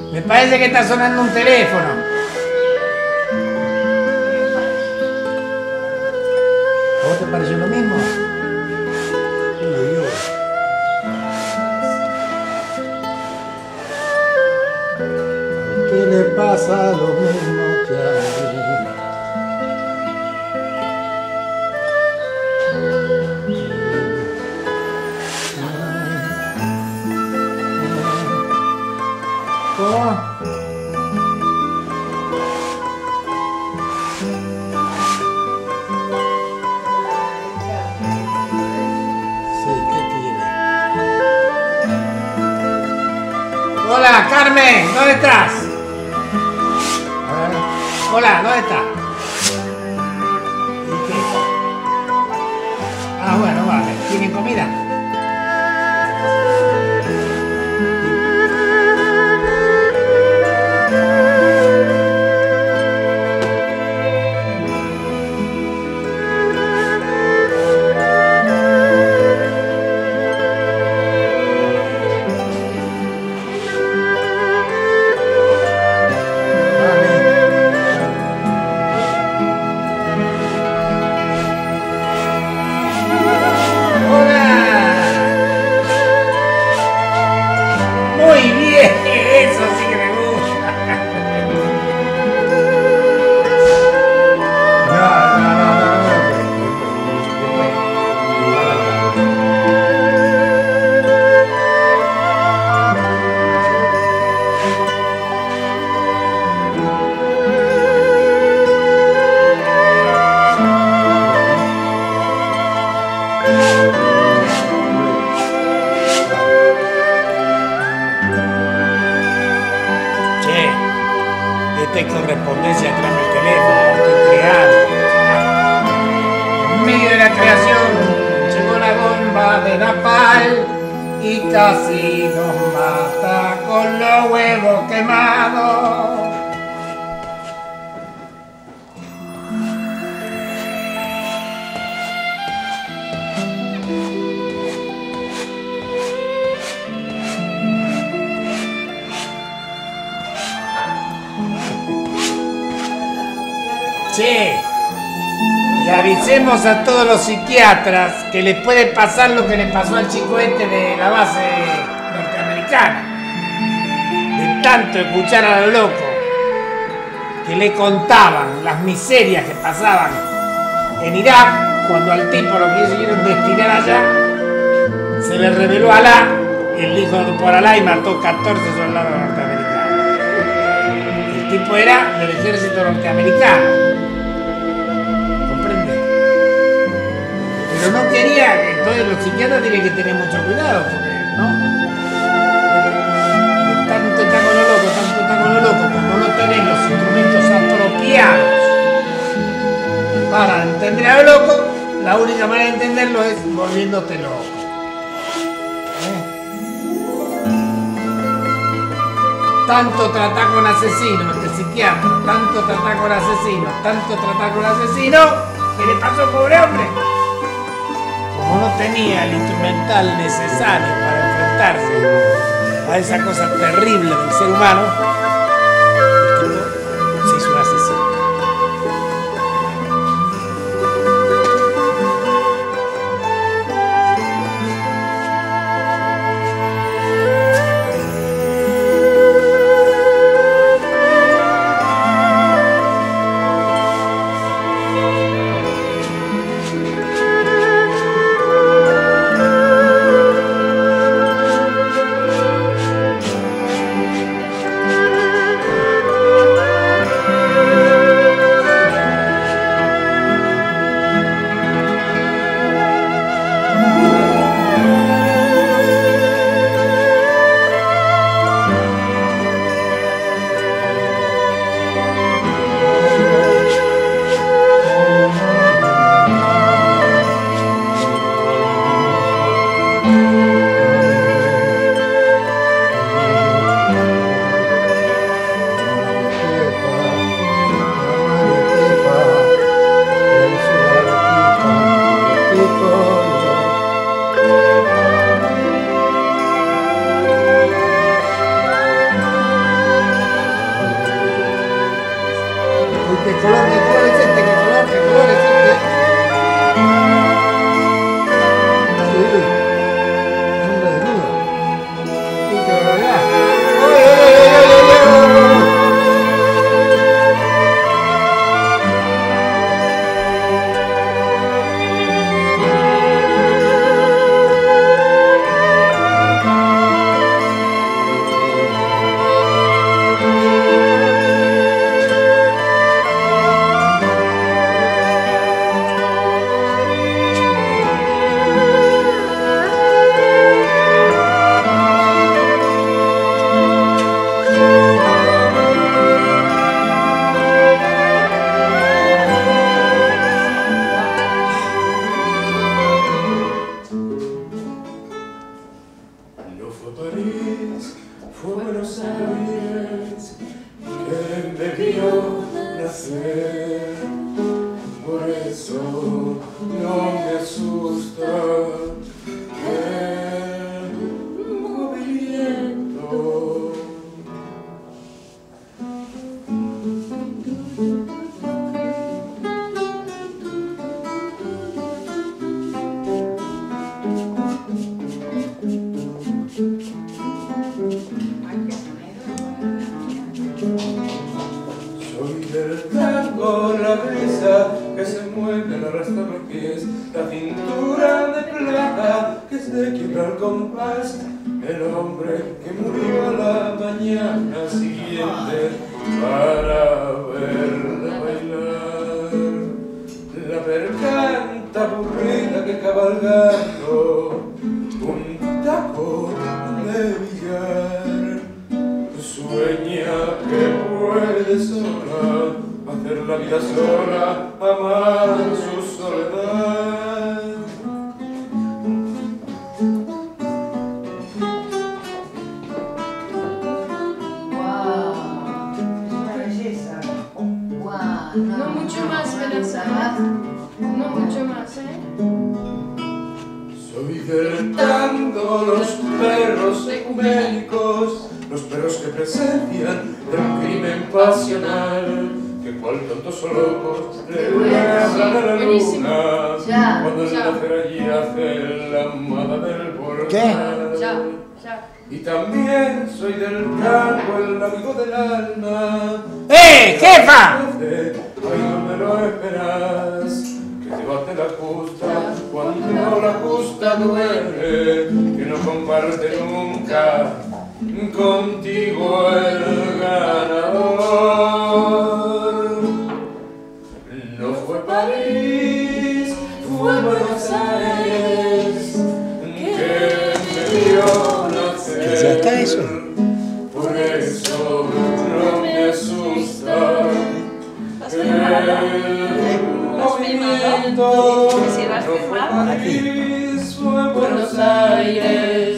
Me parece que está sonando un teléfono. ¿A vos te pareció lo mismo? Uy, uy. ¿Qué le pasa lo mismo que a mí? ¿Cómo? Hola, Carmen, ¿dónde estás? A ver. Hola, ¿dónde estás? ¿Y qué? Ah, bueno, vale. ¿Tienen comida? Correspondencia tras el teléfono, estoy creando. En medio de la creación llegó la bomba de Napal y casi nos mata con los huevos quemados. Y avisemos a todos los psiquiatras que les puede pasar lo que le pasó al chico este de la base norteamericana. De tanto escuchar a lo loco que le contaban las miserias que pasaban en Irak, cuando al tipo lo quisieron destinar allá, se le reveló Alá, el hijo por Alá, y mató 14 soldados norteamericanos. El tipo era del ejército norteamericano. Pero no quería, entonces los psiquiatras tienen que tener mucho cuidado, porque, ¿no? Tanto está con lo loco, como no tenés los instrumentos apropiados para entender a lo loco, la única manera de entenderlo es volviéndote loco. Tanto tratar con asesinos, este psiquiatra, tanto tratar con asesinos, ¿qué le pasó, pobre hombre? Como no tenía el instrumental necesario para enfrentarse a esa cosa terrible del ser humano, el tipo se hizo un asesino. Aires que me vio nacer. Por eso no me asusta el movimiento. Soy del tango, la brisa que se mueve al arrastrar los pies, la cintura de plata que se quiebra al compás, el hombre que murió a la mañana siguiente para verla bailar, la percanta aburrida que cabalgando un taco de billar sueña que puede sola hacer la vida sola, amar su soledad. Wow, Una belleza. wow, No mucho más, Vanessa. No mucho más, ¿eh? Soy del tango, los perros ecuménicos, los perros que presencian el crimen pasional, que cual tontos o locos le hablan a la luna, cuando el nacer allí hace la amada del volcán. Ya. Y también soy del tango, el amigo del alma. ¡Jefa! Ahí donde lo esperas, que te bate la justa cuando la justa duele, que no comparte nunca contigo el ganador. No fue París, fue Buenos Aires, que me vio nacer. ¿Ya está eso? Por eso no me asusta el movimiento. ¿Quisieras No fue firmar? París, fue Buenos Aires.